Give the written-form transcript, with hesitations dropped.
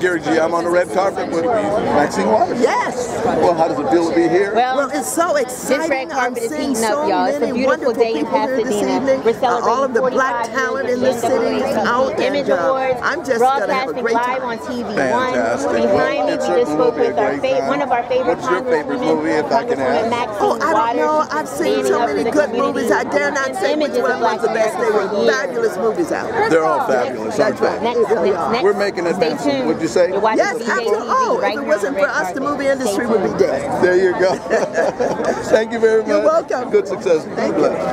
Gary G. I'm on the red carpet with Maxine Waters. Yes. Well, how does it feel to be here? Well, it's so exciting. This red carpet is seeing heating up, so y'all. It's a many beautiful wonderful day in people here this Pasadena. evening. We're celebrating All of the black 45 talent years in the of city is out. Image Awards, I'm just going to have a broadcasting great live time. on TV1. Fantastic. Behind me, we just spoke with one of our favorite What's your favorite movie, if I can ask? Congresswoman Oh, MAXINE I don't know. Waters. I've seen so many good movies. I dare not say which one was the best. They were fabulous movies out. They're all fabulous, aren't they? Next, We're making advances. Would you say? Yes, absolutely. Oh, if it wasn't for us, the movie industry would be dead. There you go. Thank you very much. You're welcome. Good success. Thank you.